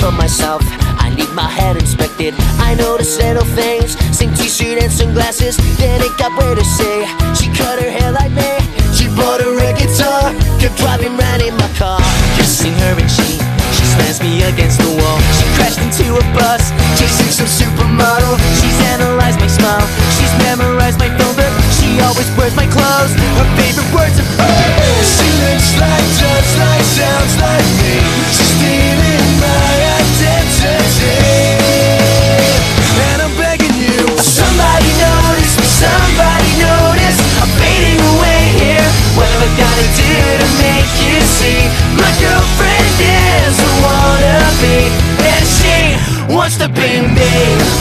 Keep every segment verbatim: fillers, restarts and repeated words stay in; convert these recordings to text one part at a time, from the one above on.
told myself I need my head inspected. I noticed little things, same t-shirt and sunglasses. Then it got weird to say she cut her hair like me. She bought a red guitar, kept driving round in my car. Kissing her and she, she slams me against the wall. She crashed into a bus, chasing some supermodel. She's analyzed my smile, she's memorized my phone book. She always wears my clothes, her favorite words are oh! She looks like, just like, sounds like me. She's stealing my identity. And I'm begging you, somebody notice me, somebody notice. I'm fading away here. What have I gotta do to make you see? My girlfriend is a wannabe, and she wants to be me.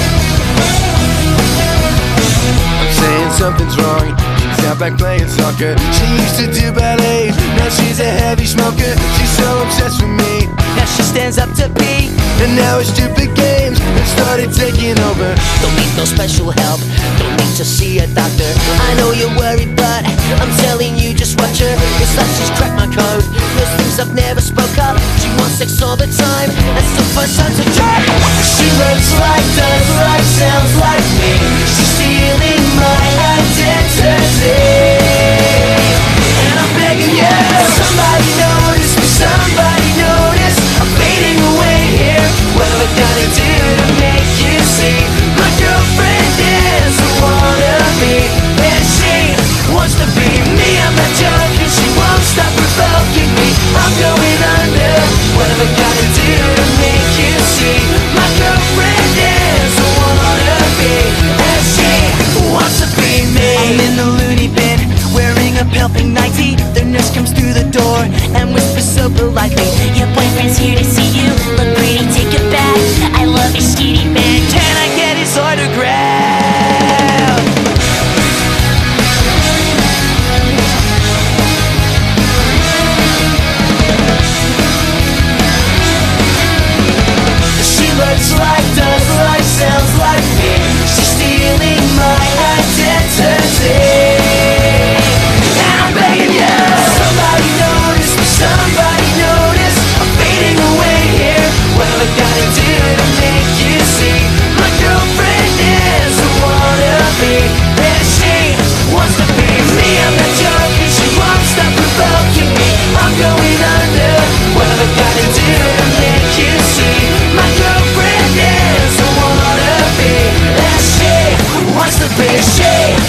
I'm saying something's wrong. She's out back playing soccer. She used to do ballet, now she's a heavy smoker. She's so obsessed with me, now she stands up to pee. And now her stupid games have started taking over. Don't need no special help, don't need to see a doctor. I know you're worried, but I'm telling you, just watch her. It's like she's cracked my code. Those things I've never spoke up. She wants sex all the time, that's the first time to try. She looks like, does like, sounds like me. She's stealing my identity. And I'm begging you, somebody notice me, somebody notice. I'm fading away here. What have I gotta do to make you see? My girlfriend is a wannabe, and she wants to be me. I'm not joking, she won't stop provoking me. I'm going under. What have I gotta do to make you see? My girlfriend is a wannabe, and she wants to be me. I'm in the loony bin, wearing a pale pink nightie. The nurse comes through the door and whispers so politely, your boyfriend's here to see you. Look pretty, take it back. I love your skinny man. can I get his autograph? She looks like, does like, sounds like me. She's stealing my identity. And I'm begging you, somebody notice me, somebody notice. I'm fading away here. What have I gotta do to make you see? My girlfriend is a wannabe, and she wants to be me. I'm not joking, she won't stop provoking me. I'm going under. What have I gotta do to make you see? My girlfriend is a wannabe, and she wants to be she.